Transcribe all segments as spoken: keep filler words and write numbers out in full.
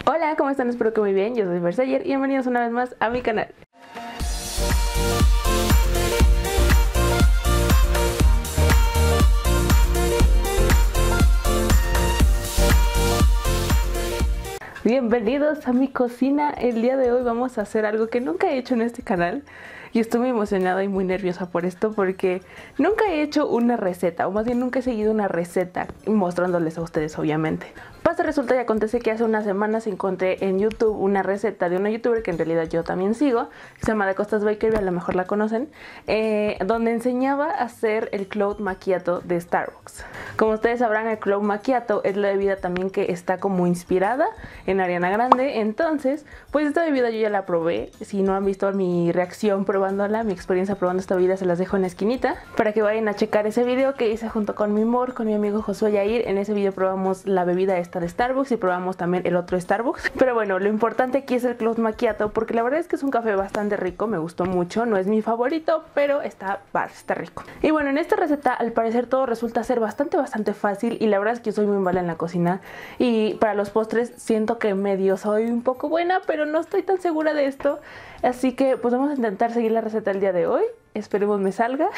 Hola, ¿cómo están? Espero que muy bien, yo soy Versayer y bienvenidos una vez más a mi canal. Bienvenidos a mi cocina. El día de hoy vamos a hacer algo que nunca he hecho en este canal y estoy muy emocionada y muy nerviosa por esto porque nunca he hecho una receta, o más bien nunca he seguido una receta mostrándoles a ustedes, obviamente. Pasa, resulta y acontece que hace unas semanas encontré en YouTube una receta de una youtuber que en realidad yo también sigo, que se llama De Costas Bakery, a lo mejor la conocen, eh, donde enseñaba a hacer el Cloud Macchiato de Starbucks. Como ustedes sabrán, el Cloud Macchiato es la bebida también que está como inspirada en Ariana Grande. Entonces, pues esta bebida yo ya la probé. Si no han visto mi reacción probándola, mi experiencia probando esta bebida, se las dejo en la esquinita para que vayan a checar ese video que hice junto con mi amor, con mi amigo Josué Yair. En ese video probamos la bebida esta de Starbucks y probamos también el otro Starbucks. Pero bueno, lo importante aquí es el Cloud Macchiato, porque la verdad es que es un café bastante rico, me gustó mucho. No es mi favorito, pero está, está rico. Y bueno, en esta receta al parecer todo resulta ser bastante bastante fácil, y la verdad es que yo soy muy mala en la cocina y para los postres siento que medio soy un poco buena, pero no estoy tan segura de esto. Así que pues vamos a intentar seguir la receta el día de hoy. Esperemos me salga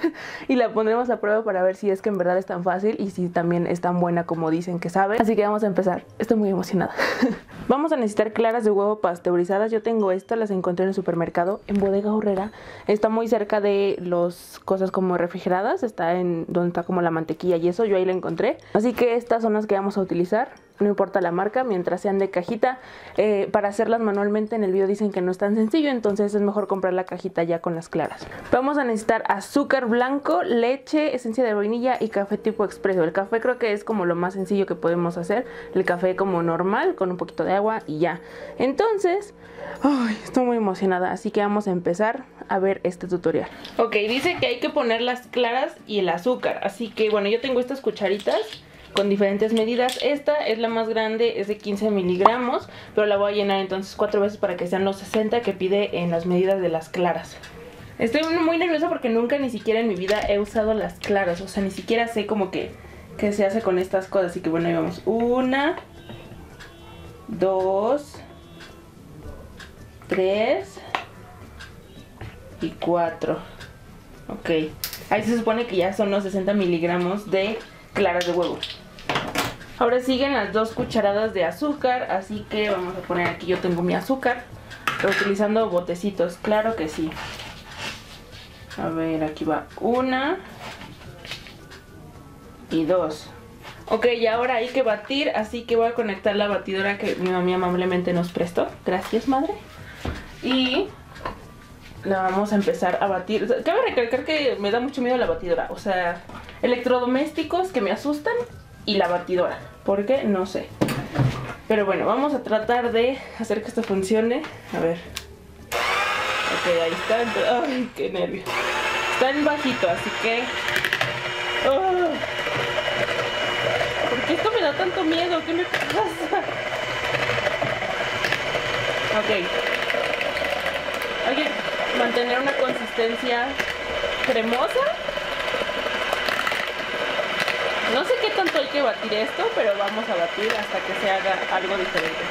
y la pondremos a prueba para ver si es que en verdad es tan fácil y si también es tan buena como dicen que sabe. Así que vamos a empezar. Estoy muy emocionada. Vamos a necesitar claras de huevo pasteurizadas. Yo tengo estas, las encontré en el supermercado, en Bodega Aurrera. Está muy cerca de las cosas como refrigeradas. Está en donde está como la mantequilla y eso. Yo ahí la encontré. Así que estas son las que vamos a utilizar. No importa la marca, mientras sean de cajita. Eh, para hacerlas manualmente en el video dicen que no es tan sencillo, entonces es mejor comprar la cajita ya con las claras. Vamos a necesitar azúcar blanco, leche, esencia de vainilla y café tipo expreso. El café creo que es como lo más sencillo que podemos hacer. El café como normal, con un poquito de agua y ya. Entonces, ay, estoy muy emocionada, así que vamos a empezar a ver este tutorial. Ok, dice que hay que poner las claras y el azúcar, así que bueno, yo tengo estas cucharitas con diferentes medidas. Esta es la más grande, es de quince miligramos, pero la voy a llenar entonces cuatro veces para que sean los sesenta que pide en las medidas de las claras. Estoy muy nerviosa porque nunca ni siquiera en mi vida he usado las claras, o sea, ni siquiera sé como que qué se hace con estas cosas, así que bueno, ahí vamos. Una, dos, tres y cuatro. Ok, ahí se supone que ya son los sesenta miligramos de claras de huevo. Ahora siguen las dos cucharadas de azúcar, así que vamos a poner aquí, yo tengo mi azúcar, pero utilizando botecitos, claro que sí. A ver, aquí va una y dos. Ok, y ahora hay que batir, así que voy a conectar la batidora que mi mamá amablemente nos prestó. Gracias, madre. Y la vamos a empezar a batir. Cabe recalcar que me da mucho miedo la batidora, o sea, electrodomésticos que me asustan y la batidora, ¿por qué? No sé. Pero bueno, vamos a tratar de hacer que esto funcione. A ver. Ok, ahí está. Ay, qué nervio. Está en bajito, así que... Oh. ¿Por qué esto me da tanto miedo? ¿Qué me pasa? Ok. Hay que mantener una consistencia cremosa. No sé qué tanto hay que batir esto, pero vamos a batir hasta que se haga algo diferente.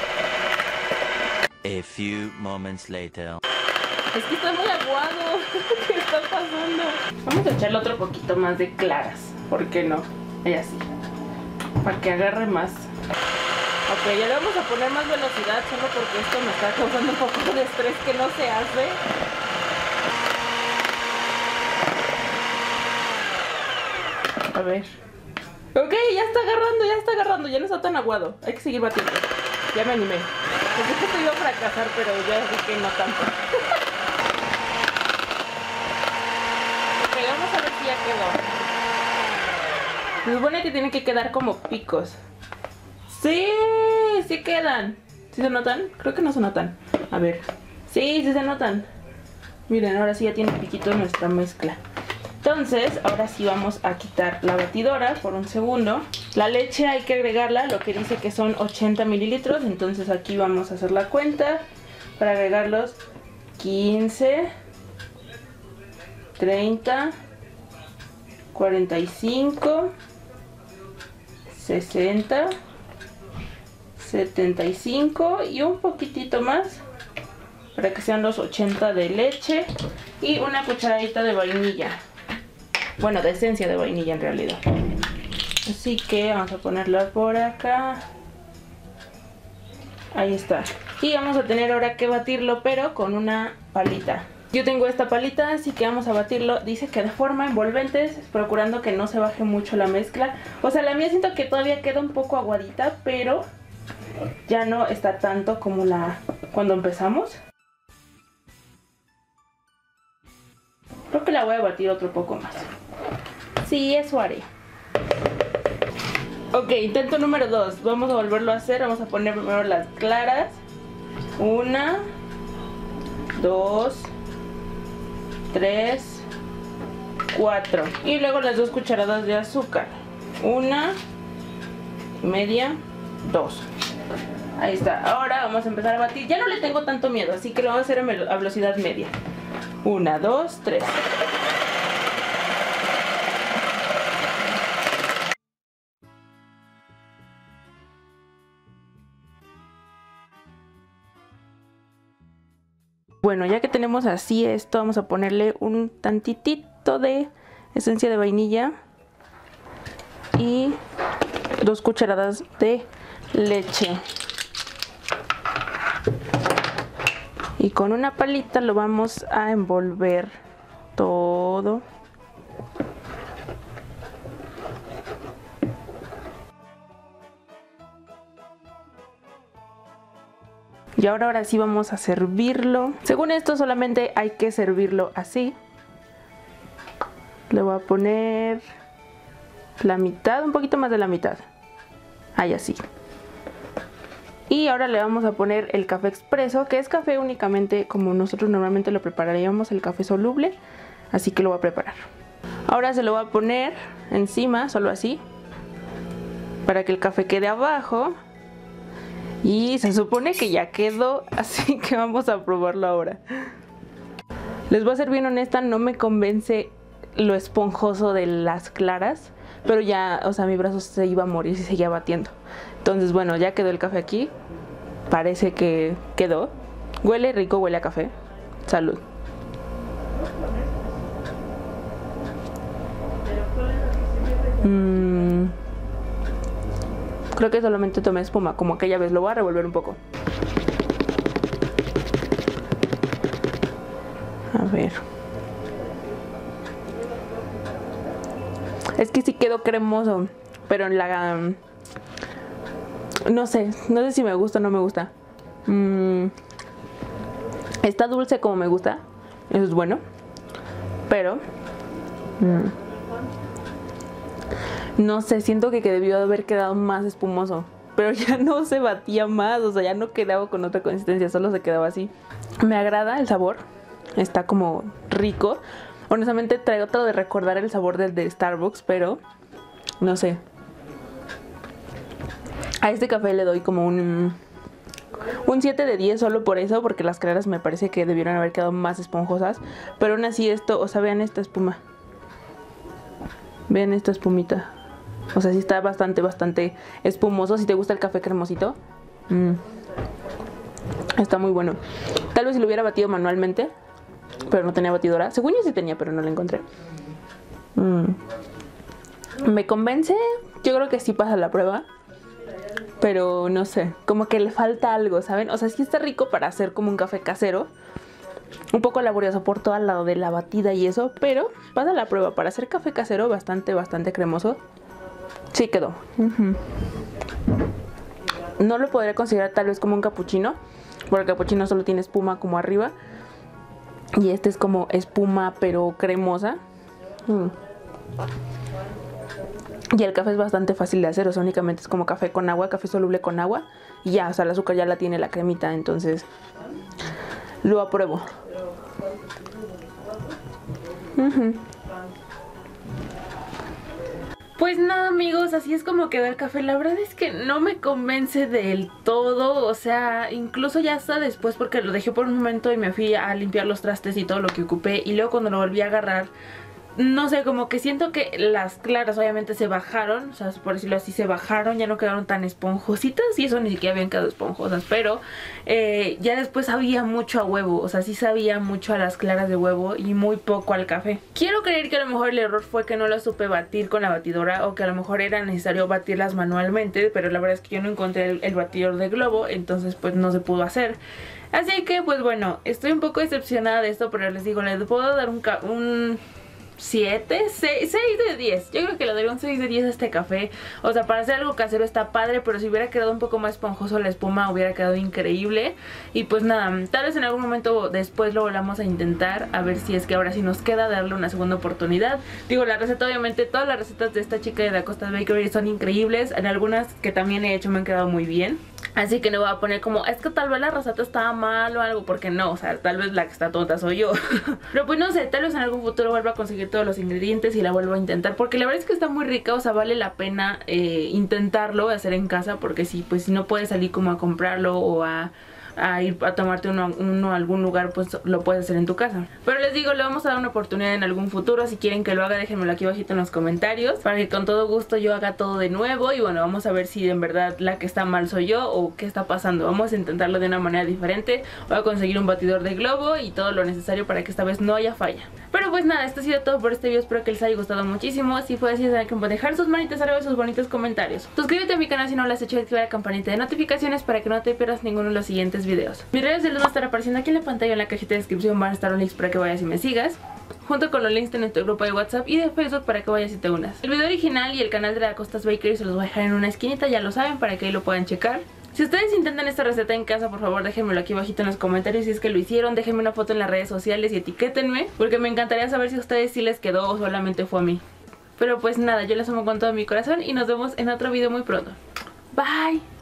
A few moments later. Es que está muy aguado. ¿Qué está pasando? Vamos a echarle otro poquito más de claras. ¿Por qué no? Y así. Para que agarre más. Ok, ya le vamos a poner más velocidad, solo porque esto me está causando un poco de estrés que no se hace. A ver. Ok, ya está agarrando, ya está agarrando, ya no está tan aguado. Hay que seguir batiendo. Ya me animé. Pensé que esto iba a fracasar, pero ya vi que no tanto. Ok, vamos a ver si ya quedó. Se supone que tiene que quedar como picos. ¡Sí! ¡Sí quedan! ¿Sí se notan? Creo que no se notan. A ver. Sí, sí se notan. Miren, ahora sí ya tiene piquito nuestra mezcla. Entonces, ahora sí vamos a quitar la batidora por un segundo. La leche hay que agregarla, lo que dice que son ochenta mililitros. Entonces aquí vamos a hacer la cuenta para agregarlos. quince, treinta, cuarenta y cinco, sesenta, setenta y cinco y un poquitito más para que sean los ochenta de leche y una cucharadita de vainilla. Bueno, de esencia de vainilla en realidad. Así que vamos a ponerla por acá. Ahí está. Y vamos a tener ahora que batirlo, pero con una palita. Yo tengo esta palita, así que vamos a batirlo. Dice que de forma envolvente, procurando que no se baje mucho la mezcla. O sea, la mía siento que todavía queda un poco aguadita, pero ya no está tanto como la cuando empezamos. Creo que la voy a batir otro poco más. Sí, eso haré. Ok, intento número dos. Vamos a volverlo a hacer. Vamos a poner primero las claras. Una, dos, tres, cuatro. Y luego las dos cucharadas de azúcar. Una, media, dos. Ahí está. Ahora vamos a empezar a batir. Ya no le tengo tanto miedo, así que lo vamos a hacer a velocidad media. Una, dos, tres. Bueno, ya que tenemos así esto, vamos a ponerle un tantitito de esencia de vainilla y dos cucharadas de leche. Y con una palita lo vamos a envolver todo. Y ahora, ahora sí vamos a servirlo. Según esto solamente hay que servirlo así. Le voy a poner la mitad, un poquito más de la mitad. Ahí así. Y ahora le vamos a poner el café expreso, que es café únicamente como nosotros normalmente lo prepararíamos, el café soluble. Así que lo voy a preparar. Ahora se lo voy a poner encima, solo así, para que el café quede abajo. Y se supone que ya quedó, así que vamos a probarlo ahora. Les voy a ser bien honesta, no me convence lo esponjoso de las claras, pero ya, o sea, mi brazo se iba a morir si seguía batiendo. Entonces, bueno, ya quedó el café aquí. Parece que quedó. Huele rico, huele a café. Salud. Mmm... Creo que solamente tomé espuma, como aquella vez. Lo voy a revolver un poco. A ver. Es que sí quedó cremoso, pero en la... No sé, no sé si me gusta o no me gusta. Mm, está dulce como me gusta. Eso es bueno. Pero... Mm, no sé, siento que, que debió haber quedado más espumoso. Pero ya no se batía más, o sea, ya no quedaba con otra consistencia, solo se quedaba así. Me agrada el sabor, está como rico. Honestamente trato de recordar el sabor del de Starbucks, pero no sé. A este café le doy como un, un siete de diez solo por eso, porque las claras me parece que debieron haber quedado más esponjosas. Pero aún así esto, o sea, vean esta espuma. Vean esta espumita. O sea, sí está bastante, bastante espumoso. Si te gusta el café cremosito, mmm, está muy bueno. Tal vez si lo hubiera batido manualmente, pero no tenía batidora. Según yo sí tenía, pero no la encontré. Mm. ¿Me convence? Yo creo que sí pasa la prueba. Pero no sé, como que le falta algo, ¿saben? O sea, sí está rico para hacer como un café casero. Un poco laborioso por todo el lado de la batida y eso, pero pasa la prueba. Para hacer café casero bastante, bastante cremoso. Sí quedó. Uh-huh. No lo podría considerar tal vez como un capuchino, porque el capuchino solo tiene espuma como arriba. Y este es como espuma pero cremosa. Mm. Y el café es bastante fácil de hacer, o sea, únicamente es como café con agua, café soluble con agua. Y ya, o sea, el azúcar ya la tiene la cremita, entonces lo apruebo. Uh-huh. Pues nada, amigos, así es como quedó el café. La verdad es que no me convence del todo. O sea, incluso ya hasta después, porque lo dejé por un momento y me fui a limpiar los trastes y todo lo que ocupé. Y luego cuando lo volví a agarrar, no sé, como que siento que las claras obviamente se bajaron, o sea, por decirlo así, se bajaron, ya no quedaron tan esponjositas, y eso ni siquiera habían quedado esponjosas, pero eh, ya después sabía mucho a huevo, o sea, sí sabía mucho a las claras de huevo y muy poco al café. Quiero creer que a lo mejor el error fue que no las supe batir con la batidora, o que a lo mejor era necesario batirlas manualmente, pero la verdad es que yo no encontré el, el batidor de globo, entonces pues no se pudo hacer. Así que pues bueno, estoy un poco decepcionada de esto, pero les digo, les puedo dar un... un siete, seis de diez. Yo creo que le daría un seis de diez a este café. O sea, para hacer algo casero está padre, pero si hubiera quedado un poco más esponjoso la espuma hubiera quedado increíble. Y pues nada, tal vez en algún momento después lo volvamos a intentar, a ver si es que ahora sí nos queda darle una segunda oportunidad. Digo, la receta, obviamente todas las recetas de esta chica de Da Costa Bakery son increíbles. En algunas que también he hecho me han quedado muy bien. Así que no voy a poner como, es que tal vez la receta estaba mal o algo, porque no, o sea, tal vez la que está tonta soy yo. Pero pues no sé, tal vez en algún futuro vuelva a conseguir todos los ingredientes y la vuelvo a intentar, porque la verdad es que está muy rica, o sea, vale la pena eh, intentarlo, hacer en casa, porque sí, pues si no puedes salir como a comprarlo o a... a ir a tomarte uno, uno a algún lugar, pues lo puedes hacer en tu casa. Pero les digo, le vamos a dar una oportunidad en algún futuro. Si quieren que lo haga, déjenmelo aquí abajito en los comentarios, para que con todo gusto yo haga todo de nuevo. Y bueno, vamos a ver si en verdad la que está mal soy yo o qué está pasando. Vamos a intentarlo de una manera diferente. Voy a conseguir un batidor de globo y todo lo necesario para que esta vez no haya falla. Pero pues nada, esto ha sido todo por este video. Espero que les haya gustado muchísimo. Si fue así, saben que pueden dejar sus manitas arriba y sus bonitos comentarios. Suscríbete a mi canal si no lo has hecho, y activa la campanita de notificaciones para que no te pierdas ninguno de los siguientes videos. Mis redes les van a estar apareciendo aquí en la pantalla, en la cajita de descripción van a estar los links para que vayas y me sigas, junto con los links de nuestro grupo de WhatsApp y de Facebook para que vayas y te unas. El video original y el canal de Da Costa Bakery se los voy a dejar en una esquinita, ya lo saben, para que ahí lo puedan checar. Si ustedes intentan esta receta en casa, por favor déjenmelo aquí abajito en los comentarios si es que lo hicieron. Déjenme una foto en las redes sociales y etiquétenme, porque me encantaría saber si a ustedes sí les quedó o solamente fue a mí. Pero pues nada, yo les amo con todo mi corazón y nos vemos en otro video muy pronto. Bye.